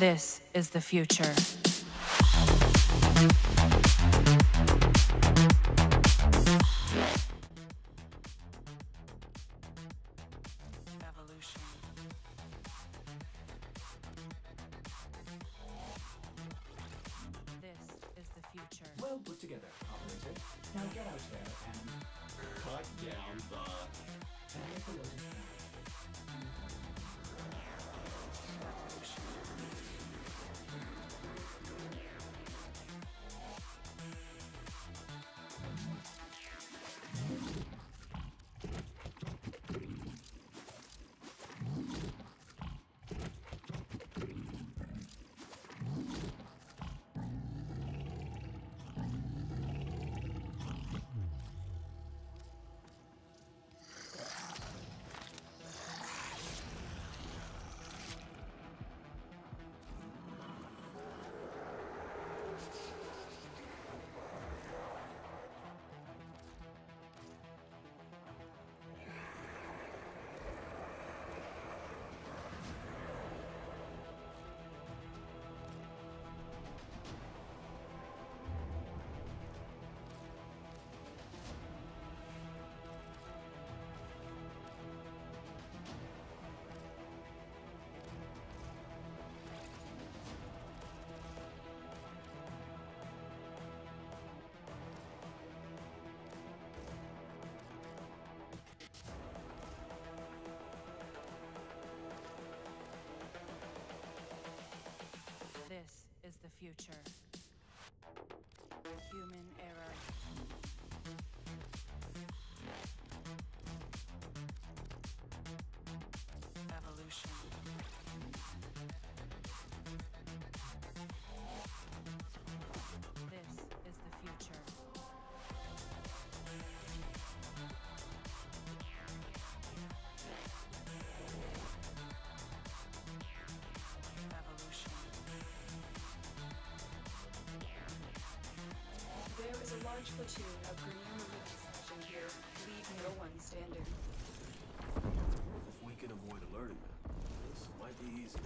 This is the future. Evolution. This is the future. Well put together, operator. Now get out there and cut down the... and make the lotus plant. This is the future. Human error. Evolution. This is the future. Evolution. There is a large platoon of Grenier Marines stationed here. Leave no one standing. If we can avoid alerting them, this might be easier.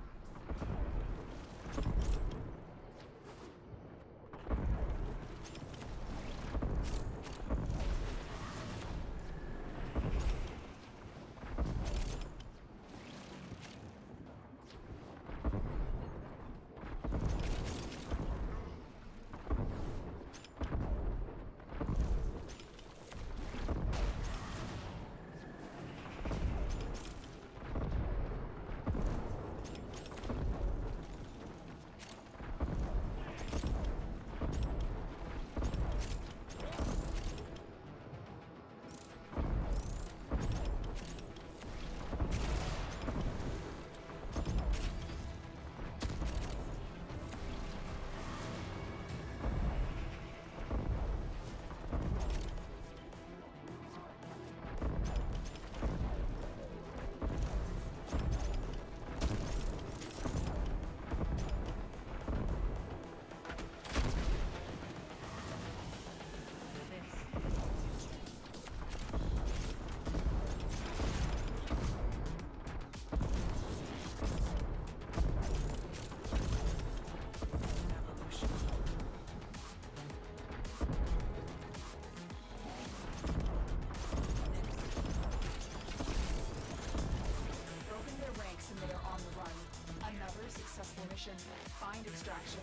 Mission. Find extraction.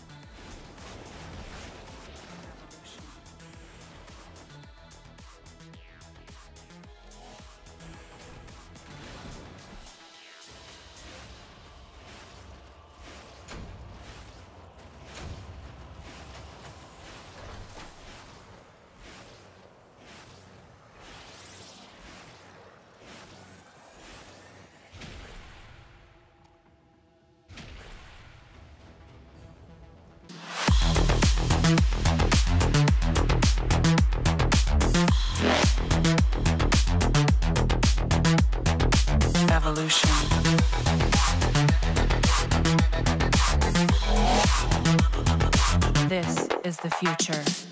Evolution. Evolution. This is the future.